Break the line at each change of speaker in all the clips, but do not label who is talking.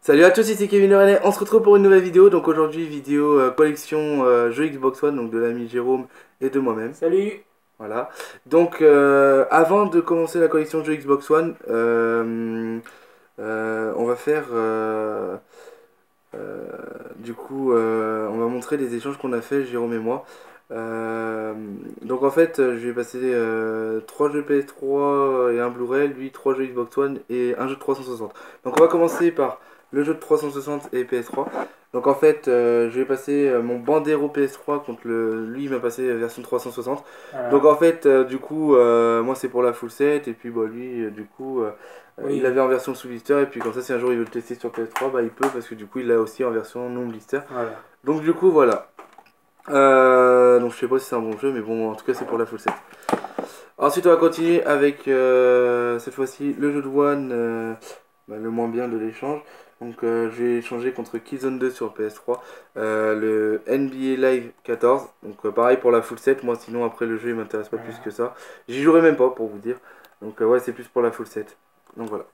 Salut à tous, ici Kevin Le Rennais, on se retrouve pour une nouvelle vidéo. Donc aujourd'hui, vidéo collection jeux Xbox One, donc de l'ami Jérôme et de moi-même.
Salut!
Voilà. Donc avant de commencer la collection jeux Xbox One, on va faire on va montrer les échanges qu'on a fait, Jérôme et moi. Euh, donc en fait, je vais passer 3 jeux PS3 et un Blu-ray, lui 3 jeux Xbox One et un jeu de 360. Donc on va commencer par le jeu de 360 et PS3. Donc en fait, je vais passer mon Bandero PS3 contre lui il m'a passé version 360. Donc
Voilà.
en fait, moi c'est pour la full set et puis bah, lui, il
Oui,
l'avait en version sous blister et puis comme ça si un jour il veut le tester sur PS3 bah il peut parce que du coup il l'a aussi en version non blister.
voilà.
Donc du coup voilà. Donc je sais pas si c'est un bon jeu mais bon en tout cas c'est pour la full set. Ensuite on va continuer avec cette fois-ci le jeu de One, le moins bien de l'échange. Donc je vais échanger contre Killzone 2 sur PS3, le NBA Live 14. Donc pareil pour la full set, moi sinon après le jeu il m'intéresse pas plus que
Voilà.
ça. J'y jouerai même pas pour vous dire. Donc ouais c'est plus pour la full set. Donc voilà.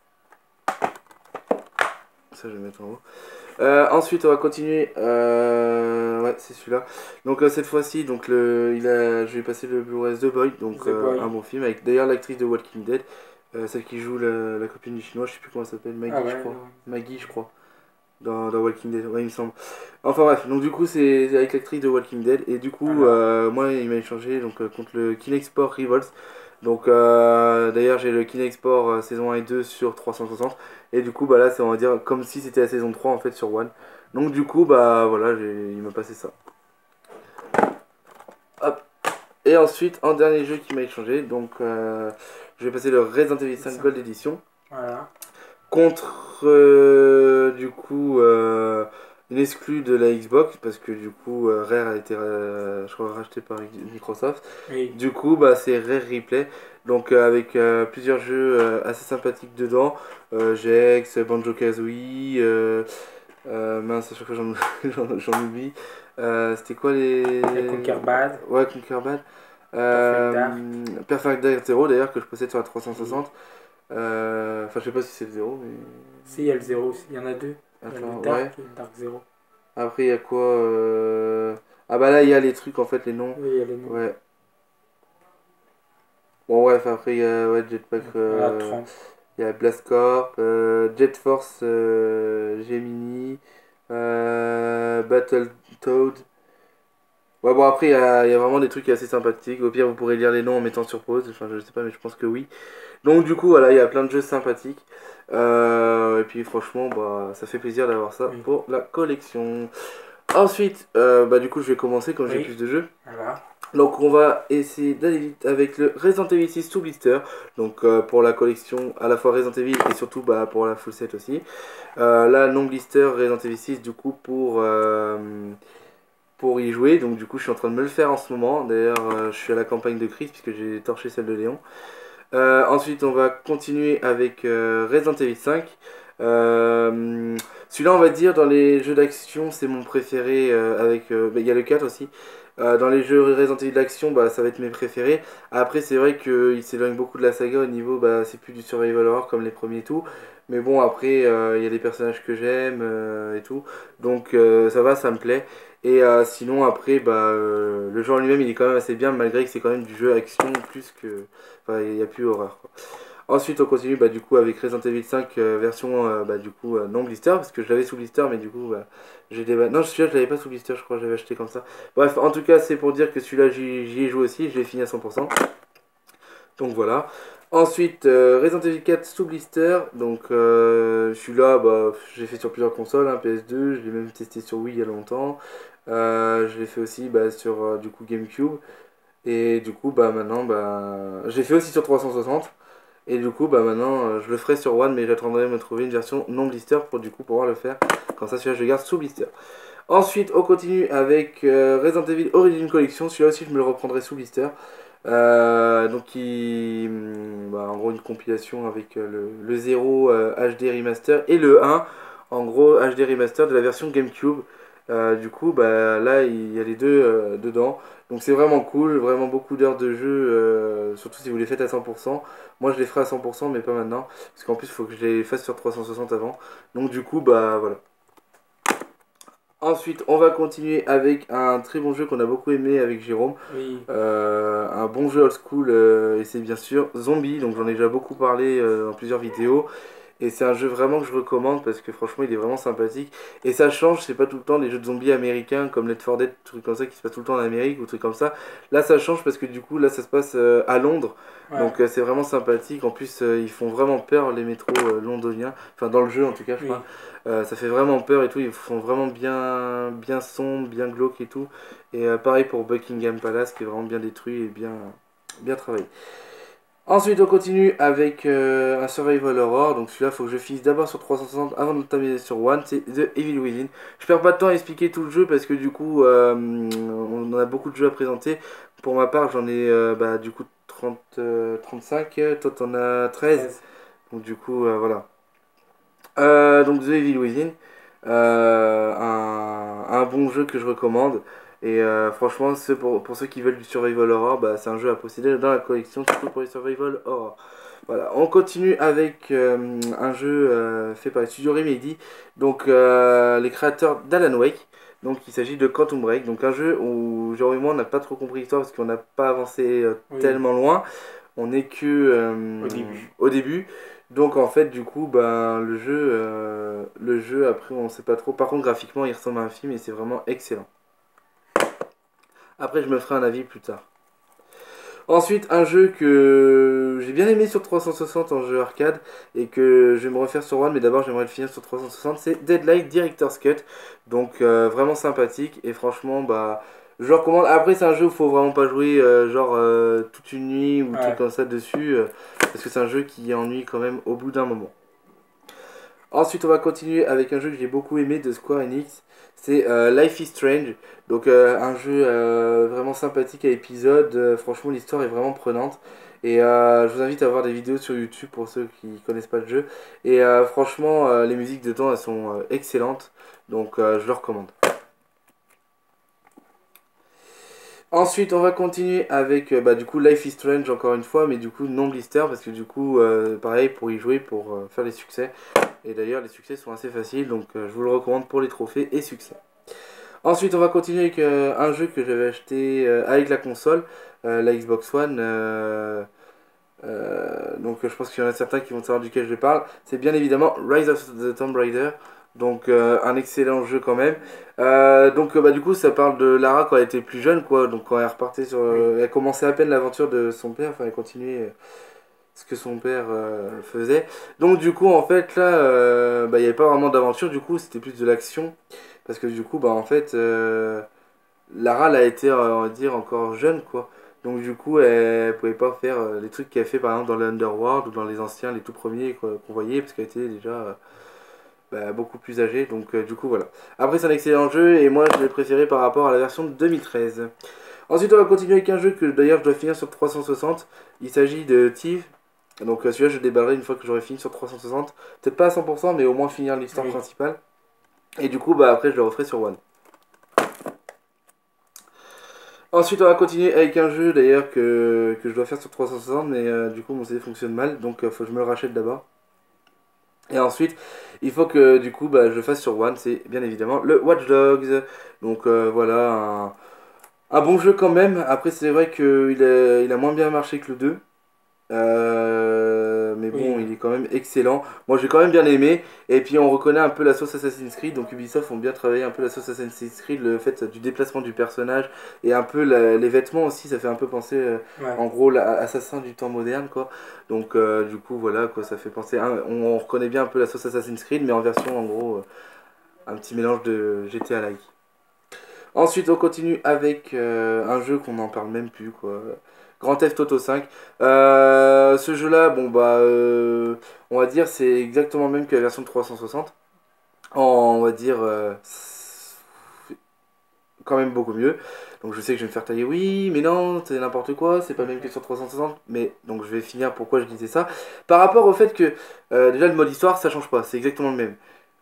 Ça, je vais mettre en haut. Ensuite, on va continuer. Ouais, c'est celui-là. Donc cette fois-ci, je vais passer le Blu-ray The Boy, donc
The
un
Boy.
bon film avec d'ailleurs l'actrice de Walking Dead, celle qui joue la copine du chinois, je sais plus comment elle s'appelle,
Ah
Maggie, je
ouais,
crois.
non.
Maggie, je crois. Dans Walking Dead, ouais, il me semble. Enfin bref, donc du coup, c'est avec l'actrice de Walking Dead. Et du coup,
Voilà.
moi, il m'a échangé contre le Kinexport Revolts. Donc d'ailleurs, j'ai le Kinexport saison 1 et 2 sur 360. Et du coup, bah là, c'est on va dire comme si c'était la saison 3 en fait sur One. Donc du coup, bah voilà, il m'a passé ça. Hop. Et ensuite, en dernier jeu qui m'a échangé, je vais passer le Resident Evil 5
Ça.
Gold Edition
Voilà.
contre une exclue de la Xbox parce que du coup Rare a été je crois racheté par Microsoft.
Oui.
Du coup bah c'est Rare Replay donc avec plusieurs jeux assez sympathiques dedans, GX, Banjo-Kazooie, mince à chaque fois j'en oublie. C'était quoi les
La Conquer Bad.
ouais Conquer Bad,
Perfect Dark.
Perfect Dark Zero d'ailleurs que je possède sur la
Oui.
360. Enfin, je sais pas si c'est le 0, mais.
Si, il y a le zéro aussi. Il y en a deux. Il y a le
Attends, ouais.
Dark et le Dark Zero.
Après, il y a quoi Ah, bah là, il y a les trucs, en fait, les noms.
Oui, il y a les noms.
Ouais. Bon, bref, après, il y a ouais, Jetpack.
Voilà, 30.
Il y a Blast Corp, Jet Force Gemini, Battletoad. Ouais, bon, après, il y a vraiment des trucs assez sympathiques. Au pire, vous pourrez lire les noms en mettant sur pause. Enfin, je sais pas, mais je pense que oui. Donc du coup voilà, il y a plein de jeux sympathiques. Et puis franchement, bah, ça fait plaisir d'avoir ça
Oui.
pour la collection. Ensuite, bah, du coup je vais commencer comme j'ai
Oui.
plus de jeux.
Voilà.
Donc on va essayer d'aller vite avec le Resident Evil 6 sous blister. Donc pour la collection à la fois Resident Evil et surtout bah, pour la full set aussi. Là non blister Resident Evil 6 du coup pour y jouer. Donc du coup je suis en train de me le faire en ce moment. D'ailleurs je suis à la campagne de Chris puisque j'ai torché celle de Léon. Ensuite, on va continuer avec Resident Evil 5. Celui-là, on va dire, dans les jeux d'action, c'est mon préféré. Il y a le 4 aussi. Dans les jeux Resident Evil d'action, bah, ça va être mes préférés. Après, c'est vrai qu'il s'éloigne beaucoup de la saga au niveau, bah, c'est plus du survival horror comme les premiers et tout. Mais bon, après, il y a des personnages que j'aime et tout. Donc, ça va, ça me plaît. Et sinon, après, le jeu en lui-même, il est quand même assez bien, malgré que c'est quand même du jeu action plus que. Enfin, il n'y a plus horreur, quoi. Ensuite, on continue bah, du coup avec Resident Evil 5 version non blister parce que je l'avais sous blister, mais du coup j'ai des non celui-là je l'avais pas sous blister, je crois que j'avais acheté comme ça. Bref, en tout cas c'est pour dire que celui-là j'y ai joué aussi, je l'ai fini à 100%. Donc voilà. Ensuite Resident Evil 4 sous blister, donc celui-là bah, j'ai fait sur plusieurs consoles, hein, PS2, je l'ai même testé sur Wii il y a longtemps. Je l'ai fait aussi bah, sur du coup GameCube. Et du coup, bah maintenant, bah, j'ai fait aussi sur 360. Et du coup, bah maintenant, je le ferai sur One, mais j'attendrai de me trouver une version non blister pour du coup pouvoir le faire. Comme ça, celui-là, je le garde sous blister. Ensuite, on continue avec Resident Evil Origin Collection. Celui-là aussi, je me le reprendrai sous blister. En gros, une compilation avec le 0 HD Remaster et le 1, en gros, HD Remaster de la version GameCube. Du coup, bah, là, il y a les deux dedans. Donc c'est vraiment cool, vraiment beaucoup d'heures de jeu, surtout si vous les faites à 100%. Moi, je les ferai à 100%, mais pas maintenant, parce qu'en plus, il faut que je les fasse sur 360 avant. Donc du coup, bah voilà. Ensuite, on va continuer avec un très bon jeu qu'on a beaucoup aimé avec Jérôme.
Oui.
Un bon jeu old school, et c'est bien sûr Zombie. Donc j'en ai déjà beaucoup parlé dans plusieurs vidéos. Et c'est un jeu vraiment que je recommande parce que franchement il est vraiment sympathique. Et ça change, c'est pas tout le temps les jeux de zombies américains comme Left 4 Dead, trucs comme ça qui se passent tout le temps en Amérique ou trucs comme ça. Là ça change parce que du coup là ça se passe à Londres.
Ouais.
Donc c'est vraiment sympathique. En plus ils font vraiment peur les métros londoniens. Enfin dans le jeu en tout cas je
Oui.
crois. Ça fait vraiment peur et tout. Ils font vraiment bien sombre, bien glauque et tout. Et pareil pour Buckingham Palace qui est vraiment bien détruit et bien travaillé. Ensuite, on continue avec un Survival Horror. Donc celui-là, faut que je finisse d'abord sur 360 avant de taper sur One. C'est The Evil Within. Je perds pas de temps à expliquer tout le jeu parce que du coup, on en a beaucoup de jeux à présenter. Pour ma part, j'en ai bah, du coup 30, 35. Toi, t'en as 13.
13.
Donc du coup, voilà. Donc The Evil Within. Un bon jeu que je recommande. Et franchement, pour ceux qui veulent du survival horror, bah, c'est un jeu à posséder dans la collection, surtout pour les survival horror. Voilà, on continue avec un jeu fait par les studios Remedy, donc les créateurs d'Alan Wake. Donc il s'agit de Quantum Break, donc un jeu où Jérôme et moi on n'a pas trop compris l'histoire parce qu'on n'a pas avancé
Oui.
tellement loin. On n'est que
Au début.
au début. Donc en fait du coup ben le jeu après on sait pas trop. Par contre graphiquement il ressemble à un film et c'est vraiment excellent. Après je me ferai un avis plus tard. Ensuite un jeu que j'ai bien aimé sur 360 en jeu arcade et que je vais me refaire sur One mais d'abord j'aimerais le finir sur 360, c'est Deadlight Director's Cut. Donc vraiment sympathique et franchement bah je le recommande. Après c'est un jeu où il faut vraiment pas jouer toute une nuit ou truc
Ouais.
comme ça dessus parce que c'est un jeu qui ennuie quand même au bout d'un moment. Ensuite, on va continuer avec un jeu que j'ai beaucoup aimé de Square Enix. C'est Life is Strange. Donc, un jeu vraiment sympathique à épisode. Franchement, l'histoire est vraiment prenante. Et je vous invite à voir des vidéos sur YouTube pour ceux qui connaissent pas le jeu. Et franchement, les musiques dedans, elles sont excellentes. Donc, je le recommande. Ensuite, on va continuer avec bah, du coup Life is Strange encore une fois, mais du coup non blister parce que du coup, pareil pour y jouer, pour faire les succès. Et d'ailleurs, les succès sont assez faciles, donc je vous le recommande pour les trophées et succès. Ensuite, on va continuer avec un jeu que j'avais acheté avec la console, la Xbox One. Donc je pense qu'il y en a certains qui vont savoir duquel je parle. C'est bien évidemment Rise of the Tomb Raider. Donc un excellent jeu quand même. Donc bah, du coup ça parle de Lara quand elle était plus jeune quoi. Donc quand elle repartait sur...
Oui.
elle commençait à peine l'aventure de son père. Enfin elle continuait ce que son père faisait. Donc du coup en fait là bah, il n'y avait pas vraiment d'aventure. Du coup c'était plus de l'action. Parce que du coup bah en fait Lara elle a été on va dire encore jeune quoi. Donc du coup, elle pouvait pas faire les trucs qu'elle fait par exemple dans l'Underworld ou dans les anciens, les tout premiers qu'on voyait, parce qu'elle était déjà bah, beaucoup plus âgée. Donc du coup, voilà. Après, c'est un excellent jeu et moi, je l'ai préféré par rapport à la version de 2013. Ensuite, on va continuer avec un jeu que d'ailleurs je dois finir sur 360. Il s'agit de Thief. Donc celui-là, je le déballerai une fois que j'aurai fini sur 360. Peut-être pas à 100%, mais au moins finir l'histoire
Oui.
principale. Et du coup, bah après, je le referai sur One. Ensuite, on va continuer avec un jeu d'ailleurs que je dois faire sur 360, mais du coup mon CD fonctionne mal, donc faut que je me le rachète d'abord. Et ensuite, il faut que du coup bah, je le fasse sur One, c'est bien évidemment le Watch Dogs. Donc voilà, un bon jeu quand même. Après, c'est vrai qu'il a moins bien marché que le 2. Mais bon,
Oui.
il est quand même excellent. Moi, j'ai quand même bien aimé. Et puis, on reconnaît un peu la sauce Assassin's Creed. Donc, Ubisoft ont bien travaillé un peu la sauce Assassin's Creed, le fait du déplacement du personnage et un peu les vêtements aussi. Ça fait un peu penser,
Ouais.
en gros, l'assassin du temps moderne, quoi. Donc, du coup, voilà, quoi, ça fait penser. On reconnaît bien un peu la sauce Assassin's Creed, mais en version, en gros, un petit mélange de GTA-like. Ensuite, on continue avec un jeu qu'on n'en parle même plus, quoi. Grand Theft Auto 5. Ce jeu-là, bon bah, on va dire, c'est exactement le même que la version de 360. On va dire, c'est quand même beaucoup mieux. Donc je sais que je vais me faire tailler, oui, mais non, c'est n'importe quoi, c'est pas le même que sur 360. Mais donc je vais finir pourquoi je disais ça. Par rapport au fait que déjà le mode histoire, ça change pas, c'est exactement le même.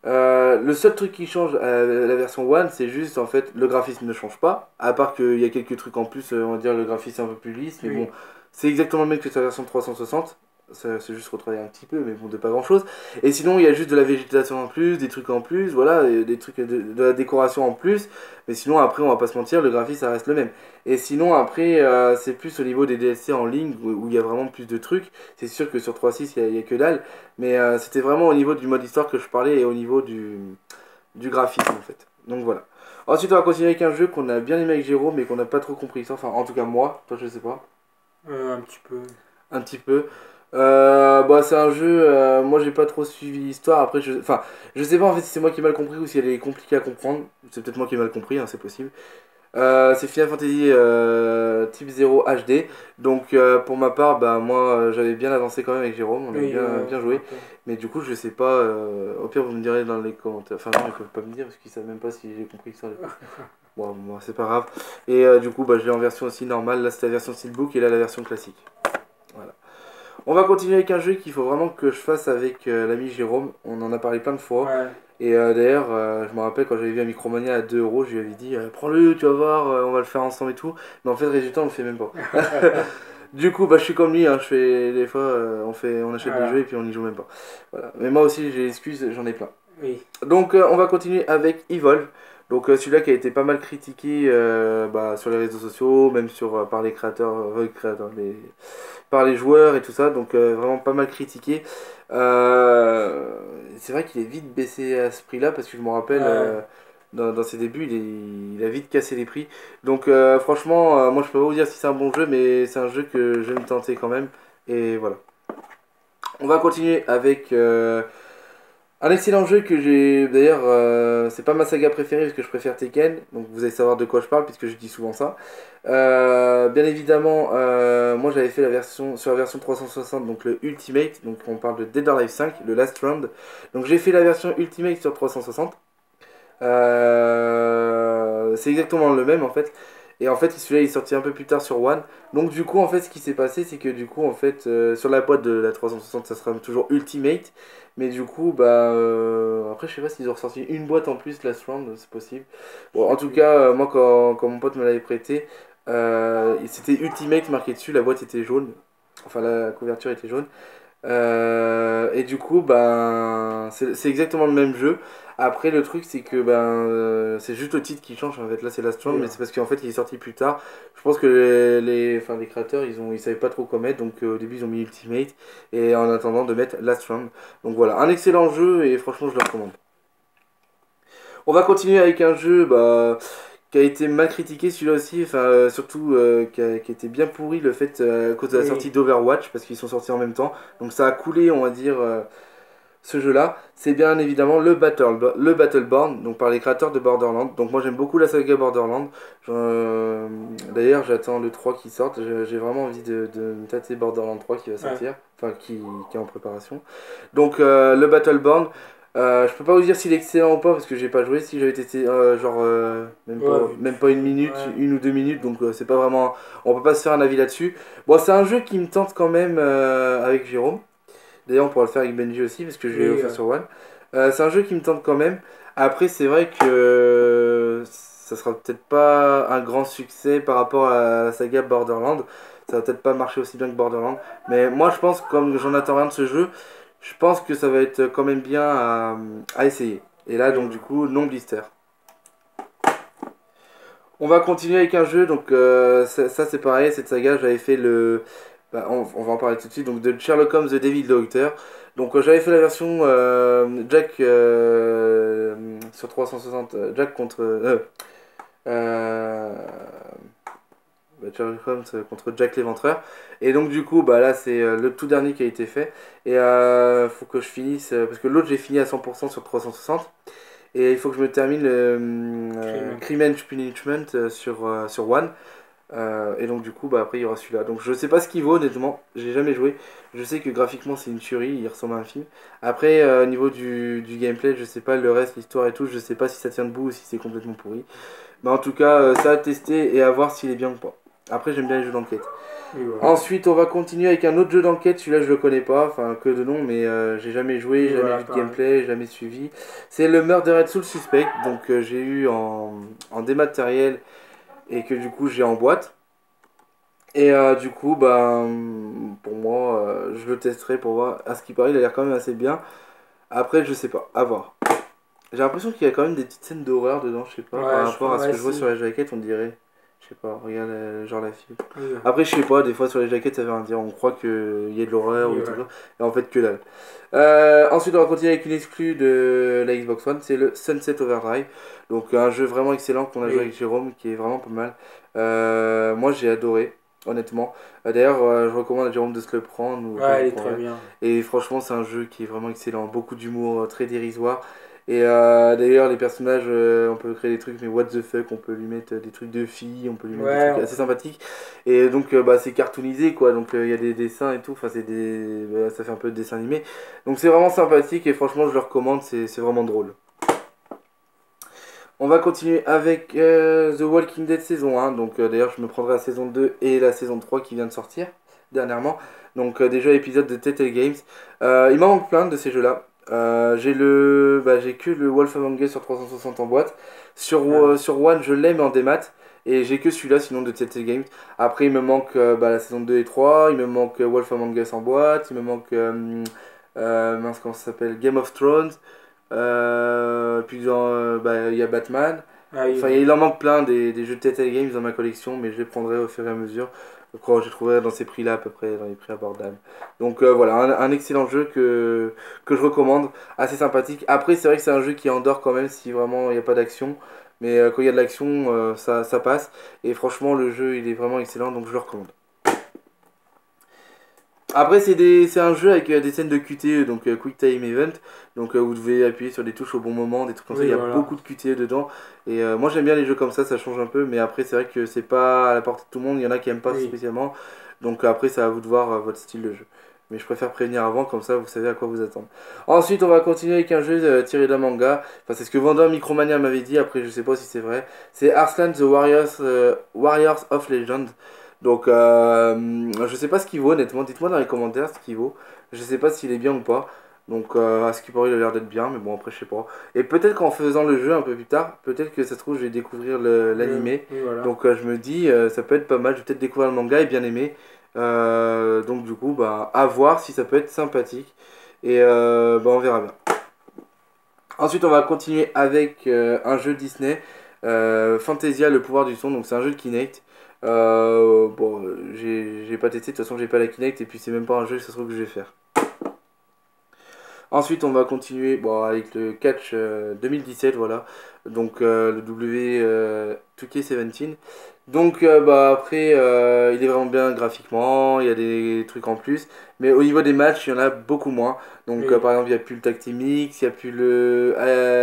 Le seul truc qui change à la version One, c'est juste en fait le graphisme ne change pas, à part qu'il y a quelques trucs en plus, on va dire le graphisme est un peu plus lisse, mais
Oui.
bon, c'est exactement le même que sur la version 360. C'est juste retravaillé un petit peu, mais bon, de pas grand chose. Et sinon, il y a juste de la végétation en plus, des trucs en plus, voilà, et des trucs de la décoration en plus. Mais sinon, après, on va pas se mentir, le graphisme ça reste le même. Et sinon, après, c'est plus au niveau des DLC en ligne où il y a vraiment plus de trucs. C'est sûr que sur 3.6, il y a que dalle. Mais c'était vraiment au niveau du mode histoire que je parlais et au niveau du graphisme en fait. Donc voilà. Ensuite, on va continuer avec un jeu qu'on a bien aimé avec Jérôme mais qu'on n'a pas trop compris ça. Enfin, en tout cas, moi, toi, je sais pas.
Un petit peu.
Un petit peu. Bah, c'est un jeu, moi j'ai pas trop suivi l'histoire. Après, enfin, je sais pas en fait si c'est moi qui ai mal compris ou si elle est compliquée à comprendre. C'est peut-être moi qui ai mal compris, hein, c'est possible. C'est Final Fantasy Type 0 HD. Donc pour ma part, bah moi j'avais bien avancé quand même avec Jérôme, on a
Oui,
bien
je me
joué.
rappelle.
Mais du coup je sais pas, au pire vous me direz dans les commentaires. Enfin non, ils peuvent pas me dire parce qu'ils savent même pas si j'ai compris ça. Bon, moi c'est pas grave. Et du coup bah je l'ai en version aussi normale, là c'était la version Steelbook et là la version classique. Voilà. On va continuer avec un jeu qu'il faut vraiment que je fasse avec l'ami Jérôme. On en a parlé plein de fois.
Ouais.
Et d'ailleurs, je me rappelle quand j'avais vu un Micromania à 2 euros, je lui avais dit prends-le, tu vas voir, on va le faire ensemble et tout. Mais en fait, résultat, on le fait même pas. Du coup, bah, je suis comme lui, hein, je fais des fois, on achète des jeux et
Voilà.
puis on n'y joue même pas. Voilà. Mais moi aussi, j'ai l'excuse, j'en ai plein.
Oui.
Donc, on va continuer avec Evolve. Donc, celui-là qui a été pas mal critiqué bah, sur les réseaux sociaux, même par les créateurs, par les joueurs et tout ça, donc vraiment pas mal critiqué. C'est vrai qu'il est vite baissé à ce prix-là parce que je me rappelle
Ouais.
dans ses débuts, il a vite cassé les prix. Donc franchement, moi je peux pas vous dire si c'est un bon jeu, mais c'est un jeu que je vais me tenter quand même. Et voilà. On va continuer avec un excellent jeu que j'ai d'ailleurs, c'est pas ma saga préférée parce que je préfère Tekken, donc vous allez savoir de quoi je parle puisque je dis souvent ça. Bien évidemment, moi j'avais fait la version sur la version 360, donc le Ultimate, donc on parle de Dead or Alive 5, le Last Round. Donc j'ai fait la version Ultimate sur 360. C'est exactement le même en fait. Et en fait, celui-là il est sorti un peu plus tard sur One. Donc du coup, en fait, ce qui s'est passé, c'est que du coup, en fait, sur la boîte de la 360, ça sera toujours Ultimate. Mais du coup, bah, après, je sais pas s'ils ont ressorti une boîte en plus Last Round, c'est possible.
Je
Bon,
sais
en tout
plus.
cas, moi, quand mon pote me l'avait prêté, c'était Ultimate marqué dessus, la boîte était jaune. Enfin, la couverture était jaune. Et du coup, ben, c'est exactement le même jeu. Après, le truc, c'est que ben, c'est juste le titre qui change. En fait, là, c'est Last Round,
Oui,
mais
ouais.
c'est parce qu'en fait, il est sorti plus tard. Je pense que enfin, les créateurs, ils savaient pas trop quoi mettre. Donc, au début, ils ont mis Ultimate. Et en attendant de mettre Last Round. Donc, voilà, un excellent jeu. Et franchement, je le recommande. On va continuer avec un jeu bah, qui a été mal critiqué celui-là aussi, enfin surtout qui a été bien pourri le fait à cause de la sortie
Oui.
d'Overwatch parce qu'ils sont sortis en même temps. Donc ça a coulé on va dire ce jeu-là. C'est bien évidemment le Battleborn, donc par les créateurs de Borderlands. Donc moi j'aime beaucoup la saga Borderlands. D'ailleurs j'attends le 3 qui sorte. J'ai vraiment envie de me tâter Borderlands 3 qui va
Ouais.
sortir, enfin qui est en préparation. Donc le Battleborn. Je peux pas vous dire s'il est excellent ou pas parce que j'ai pas joué. Si j'avais testé
Ouais, vite
même pas une
fait.
minute,
Ouais.
1 ou 2 minutes, donc c'est pas vraiment. On peut pas se faire un avis là-dessus. Bon, c'est un jeu qui me tente quand même avec Jérôme. D'ailleurs, on pourra le faire avec Benji aussi parce que je l'ai
Oui,
offert sur One. C'est un jeu qui me tente quand même. Après, c'est vrai que ça sera peut-être pas un grand succès par rapport à la saga Borderlands. Ça va peut-être pas marcher aussi bien que Borderlands. Mais moi, je pense, comme j'en attends rien de ce jeu, je pense que ça va être quand même bien à essayer. Et là,
oui,
donc, du
ouais.
coup, non blister. On va continuer avec un jeu, donc ça c'est pareil, cette saga j'avais fait le... Bah, on va en parler tout de suite, donc de Sherlock Holmes The Devil Doctor. Donc j'avais fait la version Jack sur 360, Jack contre... euh, Sherlock Holmes contre Jack l'Éventreur. Et donc du coup, bah, là c'est le tout dernier qui a été fait. Et faut que je finisse, parce que l'autre j'ai fini à 100% sur 360. Et il faut que je me termine le
Crime.
Crime and Punishment sur One. Et donc du coup, bah, après il y aura celui-là. Donc je sais pas ce qu'il vaut honnêtement, j'ai jamais joué. Je sais que graphiquement c'est une tuerie, il ressemble à un film. Après, au niveau du gameplay, je sais pas le reste, l'histoire et tout, je sais pas si ça tient debout ou si c'est complètement pourri. Mais en tout cas, ça à tester et à voir s'il est bien ou pas. Après, j'aime bien les jeux d'enquête.
voilà.
Ensuite, on va continuer avec un autre jeu d'enquête. Celui-là, je le connais pas, enfin que de nom, mais j'ai jamais joué, jamais
Voilà,
vu de
pareil.
gameplay, jamais suivi. C'est le Murdered Soul Suspect, donc j'ai eu en dématériel et que du coup j'ai en boîte. Et du coup, pour moi, je le testerai pour voir. À ce qui paraît, il a l'air quand même assez bien. Après, je sais pas, à voir. J'ai l'impression qu'il y a quand même des petites scènes d'horreur dedans, je sais pas, par
Ouais,
rapport à ce
ouais,
que je vois sur
si.
la jaquette, on dirait. Je sais pas, regarde genre la fille.
Oui,
Après, je sais pas, des fois sur les jaquettes, ça veut rien dire. On croit qu'il y a de l'horreur ou des trucs
voilà.
comme ça, et en fait que dalle. Ensuite, on va continuer avec une exclue de la Xbox One, c'est le Sunset Overdrive. Donc, un jeu vraiment excellent qu'on a joué avec
Oui.
Jérôme, qui est vraiment pas mal. Moi, j'ai adoré, honnêtement. D'ailleurs, je recommande à Jérôme de se le prendre, ou que je
Ouais,
le
elle est très
prendrai.
bien.
Et franchement, c'est un jeu qui est vraiment excellent. Beaucoup d'humour, très dérisoire. Et d'ailleurs, les personnages, on peut créer des trucs, mais what the fuck, on peut lui mettre des trucs de filles, on peut lui mettre des
Ouais,
trucs
on
assez
peut.
sympathiques. Et donc, c'est cartoonisé, quoi. Donc, il y a des dessins et tout. Enfin, ça fait un peu de dessin animé. Donc, c'est vraiment sympathique et franchement, je le recommande. C'est vraiment drôle. On va continuer avec The Walking Dead saison 1. Donc, d'ailleurs, je me prendrai la saison 2 et la saison 3 qui vient de sortir dernièrement. Donc, déjà, épisode de Telltale Games. Il m'en manque plein de ces jeux-là. J'ai que le Wolf Among Us sur 360 en boîte.
Ouais.
Sur One, je l'ai mais en démat. Et j'ai que celui-là sinon de Telltale Games. Après, il me manque la saison 2 et 3. Il me manque Wolf Among Us en boîte. Il me manque. Mince, comment ça s'appelle? Game of Thrones. Il y a Batman.
Ah oui,
Enfin,
ouais.
il en manque plein des jeux de Telltale Games dans ma collection, mais je les prendrai au fur et à mesure. Je trouverai dans ces prix-là à peu près, dans les prix abordables. Donc voilà, un excellent jeu que je recommande, assez sympathique. Après, c'est vrai que c'est un jeu qui endort quand même si vraiment il n'y a pas d'action. Mais quand il y a de l'action, ça passe. Et franchement, le jeu, il est vraiment excellent, donc je le recommande. Après, c'est un jeu avec des scènes de QTE, donc Quick Time Event. Donc, vous devez appuyer sur des touches au bon moment, des trucs comme ça. Il
Oui,
y a
voilà.
beaucoup de QTE dedans. Et moi, j'aime bien les jeux comme ça change un peu. Mais après, c'est vrai que c'est pas à la portée de tout le monde. Il y en a qui aiment pas
Oui.
spécialement. Donc, après, c'est à vous de voir votre style de jeu. Mais je préfère prévenir avant, comme ça, vous savez à quoi vous attendre. Ensuite, on va continuer avec un jeu tiré d'un manga. Enfin, c'est ce que Vendor Micromania m'avait dit. Après, je sais pas si c'est vrai. C'est Arslan the Warriors of Legend. Donc, je sais pas ce qu'il vaut, honnêtement. Dites-moi dans les commentaires ce qu'il vaut. Je sais pas s'il est bien ou pas. Donc, à ce qui paraît, il a l'air d'être bien, mais bon, après, je sais pas. Et peut-être qu'en faisant le jeu un peu plus tard, peut-être que ça se trouve, je vais découvrir l'animé.
Oui, voilà.
Donc, je me dis, ça peut être pas mal. Je vais peut-être découvrir le manga et bien aimer. Donc, du coup, à voir si ça peut être sympathique. Et on verra bien. Ensuite, on va continuer avec un jeu Disney, Fantasia, le pouvoir du son. Donc, c'est un jeu de Kinect. J'ai pas testé. De toute façon, j'ai pas la Kinect. Et puis, c'est même pas un jeu, ça se trouve que je vais faire. Ensuite, on va continuer avec le catch 2017, voilà. Donc, le W2K17. Donc, après, il est vraiment bien graphiquement. Il y a des trucs en plus. Mais au niveau des matchs, il y en a beaucoup moins. Donc,
Oui.
par exemple, il n'y a plus le Tag Team Mix, il n'y a plus le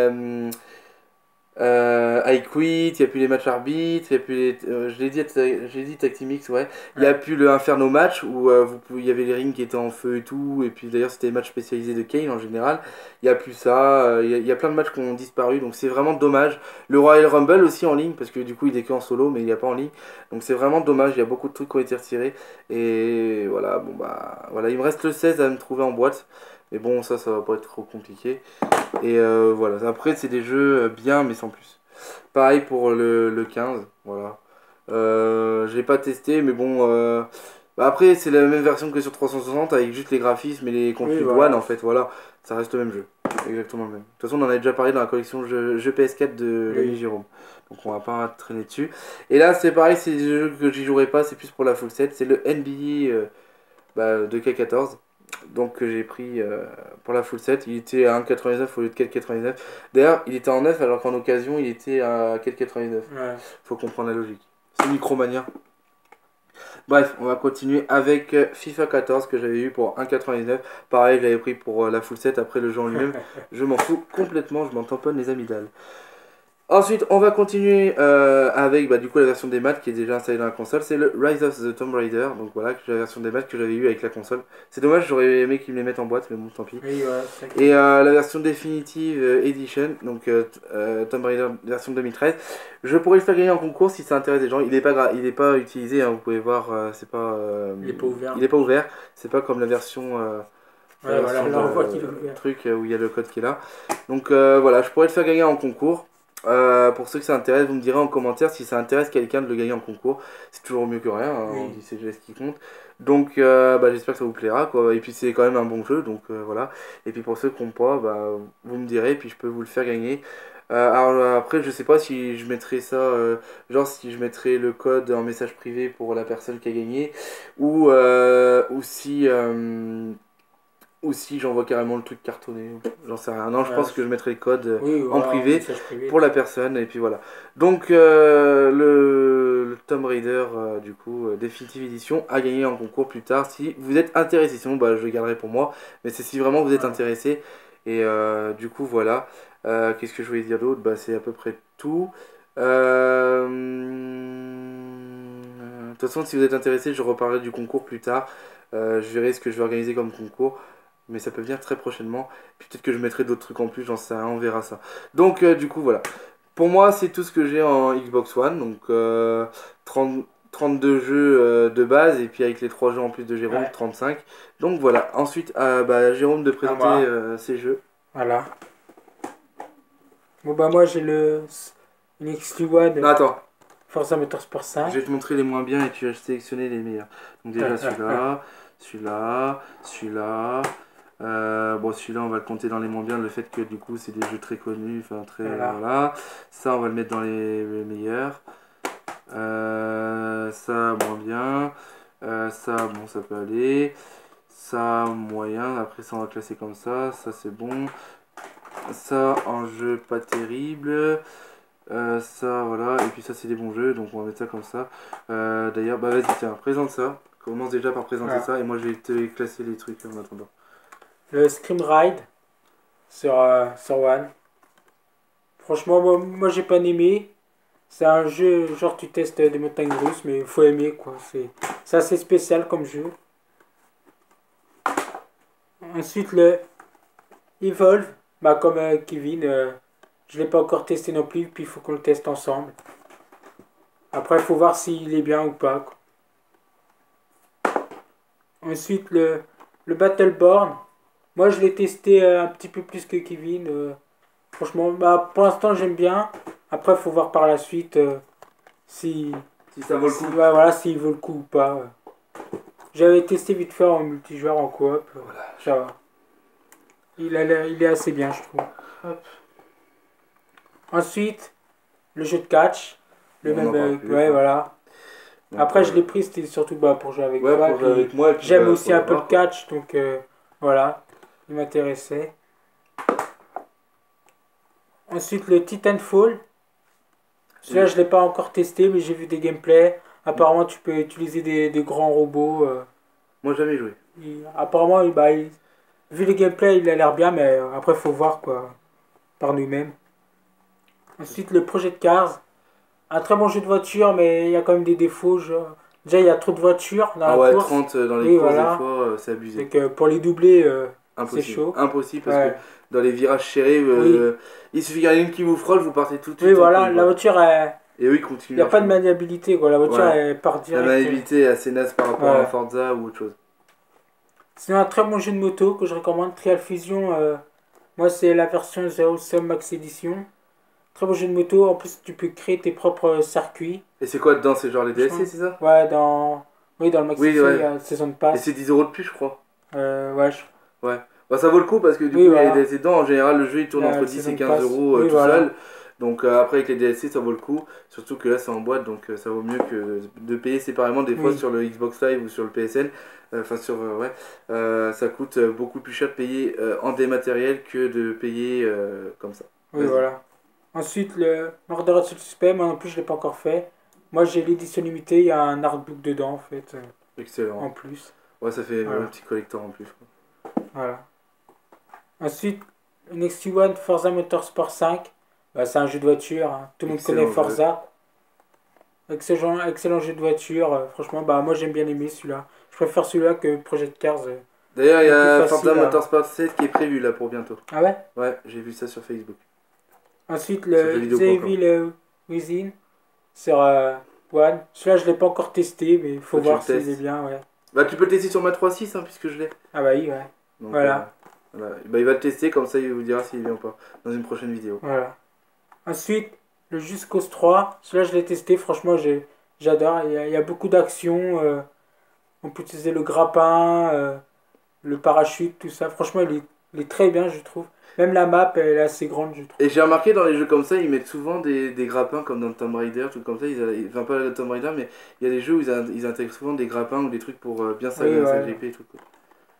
I Quit, il n'y a plus les matchs arbitres, il y a plus j'ai dit Tactimix, ouais. Il n'y a
Ouais.
plus le Inferno match où il y avait les rings qui étaient en feu et tout, et puis d'ailleurs c'était des matchs spécialisés de Kane en général. Il n'y a plus ça, il y a plein de matchs qui ont disparu, donc c'est vraiment dommage. Le Royal Rumble aussi en ligne, parce que du coup il est que en solo, mais il n'y a pas en ligne. Donc c'est vraiment dommage, il y a beaucoup de trucs qui ont été retirés. Et voilà, voilà, il me reste le 16 à me trouver en boîte. Mais bon, ça va pas être trop compliqué. Et voilà, après c'est des jeux bien mais sans plus. Pareil pour le 15, voilà. Je l'ai pas testé mais bon... après c'est la même version que sur 360 avec juste les graphismes et les
Oui,
conflits douane
voilà.
en fait, voilà. Ça reste le même jeu, exactement le même. De toute façon on en avait déjà parlé dans la collection jeux PS4 de l'ami
Oui.
Jérôme. Donc on va pas traîner dessus. Et là c'est pareil, c'est des jeux que j'y jouerai pas, c'est plus pour la full set. C'est le NBA 2K14 donc que j'ai pris pour la full set. Il était à 1,99 au lieu de 4,89. D'ailleurs, il était en neuf alors qu'en occasion, il était à 4,89.
Ouais.
Faut comprendre la logique. C'est Micromania. Bref, on va continuer avec FIFA 14 que j'avais eu pour 1,99. Pareil, je l'avais pris pour la full set après le jeu en lui-même. Je m'en fous complètement, je m'en tamponne les amygdales. Ensuite, on va continuer avec du coup la version des maths qui est déjà installée dans la console. C'est le Rise of the Tomb Raider. Donc voilà, la version des maths que j'avais eu avec la console. C'est dommage, j'aurais aimé qu'ils me les mettent en boîte, mais bon, tant pis.
Oui, ouais,
Et la version Definitive Edition, donc Tomb Raider version 2013. Je pourrais le faire gagner en concours si ça intéresse des gens. Il est pas utilisé, hein, vous pouvez voir, c'est pas.
il est pas ouvert.
Il est pas ouvert. C'est pas comme la version.
Ouais, voilà, là on voit qu'il est ouvert.
Truc où il y a le code qui est là. Donc voilà, je pourrais le faire gagner en concours. Pour ceux que ça intéresse, vous me direz en commentaire si ça intéresse quelqu'un de le gagner en concours. C'est toujours mieux que rien, hein,
Oui.
on dit c'est le geste qui compte. Donc j'espère que ça vous plaira, quoi. Et puis c'est quand même un bon jeu, donc voilà. Et puis pour ceux qui n'ont pas, vous me direz, puis je peux vous le faire gagner. Alors après, je sais pas si je mettrai ça, genre si je mettrai le code en message privé pour la personne qui a gagné, ou si j'envoie carrément le truc cartonné, j'en sais rien. Non, je pense que je mettrai le code en privé pour la personne, et puis voilà. Donc, le Tomb Raider, du coup, Definitive Edition, a gagné en concours plus tard. Si vous êtes intéressé, sinon je le garderai pour moi. Mais c'est si vraiment vous êtes intéressé. Et du coup, voilà. Qu'est-ce que je voulais dire d'autre? C'est à peu près tout. De toute façon, si vous êtes intéressé, je reparlerai du concours plus tard. Je verrai ce que je vais organiser comme concours. Mais ça peut venir très prochainement. Puis peut-être que je mettrai d'autres trucs en plus, j'en sais rien, on verra ça. Donc du coup voilà. Pour moi c'est tout ce que j'ai en Xbox One. Donc 32 jeux de base. Et puis avec les 3 jeux en plus de Jérôme, 35. Donc voilà. Ensuite Jérôme de présenter ses jeux.
Voilà. Bon moi j'ai le X1.
Non attends.
Forza Motorsport 5.
Je vais te montrer les moins bien et tu vas sélectionner les meilleurs. Donc déjà celui-là, celui-là. Celui-là on va le compter dans les moins bien, le fait que du coup c'est des jeux très connus, enfin très voilà. Ça on va le mettre dans les meilleurs. Ça moins bien. Ça bon ça peut aller. Ça moyen, après ça on va classer comme ça c'est bon. Ça en jeu pas terrible. Ça voilà, et puis ça c'est des bons jeux, donc on va mettre ça comme ça. D'ailleurs vas-y tiens, présente ça. Commence déjà par présenter ça et moi je vais te classer les trucs en attendant.
Le Scream Ride sur One. Franchement, moi j'ai pas aimé. C'est un jeu, genre tu testes des montagnes russes, mais il faut aimer quoi. C'est assez spécial comme jeu. Ensuite, le Evolve, comme Kevin, je l'ai pas encore testé non plus, puis il faut qu'on le teste ensemble. Après, il faut voir s'il est bien ou pas, quoi. Ensuite, le Battleborn. Moi, je l'ai testé un petit peu plus que Kevin. Franchement, pour l'instant, j'aime bien. Après, il faut voir par la suite si
ça vaut le coup.
Voilà, s'il vaut le coup ou pas. J'avais testé vite fait en multijoueur, en coop.
Voilà.
Ça va. Il est assez bien, je trouve. Hop. Ensuite, le jeu de catch. Le même. Voilà. Donc, après, je l'ai pris, c'était surtout pour jouer avec toi.
Pour jouer avec moi.
J'aime aussi un peu le catch, donc voilà. Il m'intéressait. Ensuite, le Titanfall. Celui-là, je ne l'ai pas encore testé, mais j'ai vu des gameplays. Apparemment, tu peux utiliser des grands robots.
Moi, jamais joué.
Apparemment, vu les gameplays, il a l'air bien, mais après, il faut voir quoi, par nous-mêmes. Ensuite, le Project Cars. Un très bon jeu de voiture, mais il y a quand même des défauts. Déjà, il y a trop de voitures dans la course.
30 dans les courses, des fois, c'est abusé.
Donc, pour les doubler, c'est chaud.
Impossible, parce que dans les virages serrés, il suffit qu'il y en ait une qui vous frotte, vous partez tout de suite.
Oui, voilà, la voiture est...
Et eux, ils continuent.
Il n'y a pas de maniabilité, quoi. La voiture, elle part direct.
La maniabilité est assez naze par rapport à Forza ou autre chose.
C'est un très bon jeu de moto que je recommande. Trial Fusion, moi, c'est la version Zero Sum Max Edition. Très bon jeu de moto. En plus, tu peux créer tes propres circuits.
Et c'est quoi dedans? C'est genre les DLC, c'est ça?
Ouais, dans le Max Edition, il y a Saison de Pass.
Et c'est 10 € de plus, je crois.
Ouais.
Ça vaut le coup parce que du coup, il y a les DLC dedans. En général, le jeu il tourne entre 10 et 15 € tout seul. Donc après, avec les DLC, ça vaut le coup. Surtout que là, c'est en boîte, donc ça vaut mieux que de payer séparément. Des fois, sur le Xbox Live ou sur le PSN, ça coûte beaucoup plus cher de payer en dématériel que de payer comme ça.
Oui, voilà. Ensuite, le Murder Suspect, moi non plus, je ne l'ai pas encore fait. Moi, j'ai l'édition limitée, il y a un artbook dedans, en fait.
Excellent.
En plus.
Ouais, ça fait un petit collector en plus.
Voilà. Ensuite, Next One Forza Motorsport 5. Bah, c'est un jeu de voiture, hein. Tout le monde connaît
Excellent jeu.
Forza. Excellent jeu de voiture. Franchement, bah, moi j'aime bien aimer celui-là. Je préfère celui-là que Project Cars.
D'ailleurs, il y
Il est plus
a Forza
facile à.
Motorsport 7 qui est prévu là pour bientôt.
Ah ouais?
Ouais, j'ai vu ça sur Facebook.
Ensuite,
Sur
le The
jeuxvideo.com.
Evil Within sur One. Celui-là, je l'ai pas encore testé, mais il faut
Faut que tu le
voir s'il est
testes.
bien, ouais.
Bah, tu peux le tester sur ma 3.6 hein, puisque je l'ai.
Ah bah oui, ouais.
Donc,
Voilà,
voilà. Bah, il va le tester, comme ça il vous dira s'il est bien ou pas. Dans une prochaine vidéo.
voilà. Ensuite, le Just Cause 3. Celui-là, je l'ai testé. Franchement, j'adore. Il y a beaucoup d'actions. On peut utiliser le grappin, le parachute, tout ça. Franchement, il est très bien, je trouve. Même la map, elle est assez grande, je trouve.
Et j'ai remarqué dans les jeux comme ça, ils mettent souvent des grappins comme dans Tomb Raider, tout comme ça. Enfin, pas le Tomb Raider, mais il y a des jeux où ils intègrent souvent des grappins ou des trucs pour bien
Oui, ouais.
s'agripper et tout, quoi.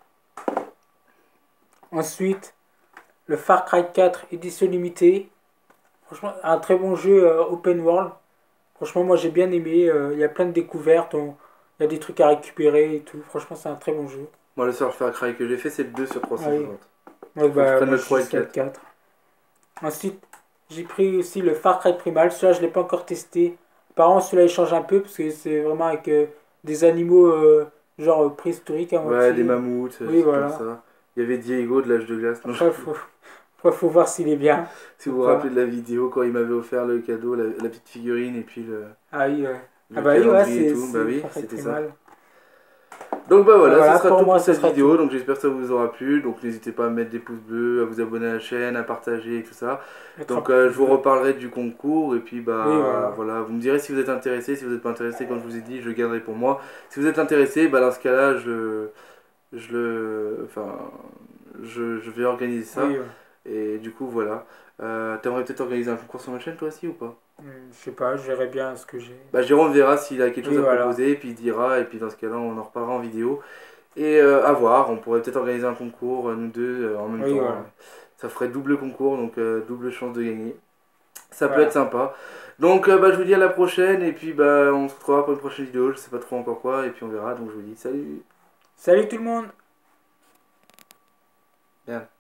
Ensuite, le Far Cry 4 édition limitée. Franchement, un très bon jeu open world. Franchement, moi j'ai bien aimé. Il y a plein de découvertes. Il y a des trucs à récupérer et tout. Franchement, c'est un très bon jeu.
Moi, le seul Far Cry que j'ai fait, c'est le 2 sur
Ah oui.
360.
Ouais,
Faut que je
bah,
prenne
moi
le
je suis
3 et le
juste le
4.
4. Ensuite, j'ai pris aussi le Far Cry Primal. Celui-là, je ne l'ai pas encore testé. Apparemment, celui-là, il change un peu parce que c'est vraiment avec des animaux genre préhistoriques à
Ouais, des
moitié.
mammouths, des
Oui,
trucs comme
voilà.
ça. Il y avait Diego de l'âge de glace. Non,
Après, faut voir s'il est bien
si
ou
vous vous rappelez
pas.
de la vidéo quand il m'avait offert le cadeau, la petite figurine et puis
Ah oui, ouais. Ah
le
bah oui, ouais,
calendrier et
c'est
tout, bah
c'est
oui,
Far Cry
c'était ça.
Primal.
Donc bah
Bah
voilà, ce
voilà,
sera
pour
tout
moi,
pour
ce
cette
sera
vidéo.
tout.
Donc j'espère que ça vous aura plu. Donc n'hésitez pas à mettre des pouces bleus, à vous abonner à la chaîne, à partager et tout ça.
Mettre un
Donc
pouce
je vous
bleu.
reparlerai du concours et puis
Oui,
bah
voilà.
voilà, vous me direz si vous êtes intéressé, si vous n'êtes pas intéressé, comme je vous ai dit, je garderai pour moi. Si vous êtes intéressé, bah dans ce cas-là, enfin, je vais organiser ça.
Oui,
Et du coup voilà. T'aimerais peut-être organiser un concours sur ma chaîne toi aussi ou pas?
je sais pas, je verrai bien ce que j'ai.
Bah Jérôme verra s'il a quelque
Oui,
chose à
voilà.
proposer, et puis il dira, et puis dans ce cas-là on en reparlera en vidéo. Et à voir, on pourrait peut-être organiser un concours, nous deux, en même
Oui,
temps.
voilà.
Ça ferait double concours, donc double chance de gagner. Ça peut être
Voilà.
sympa. Donc bah, je vous dis à la prochaine, et puis bah, on se retrouvera pour une prochaine vidéo, je sais pas trop encore quoi, et puis on verra. Donc je vous dis salut.
Salut tout le monde!
Bien.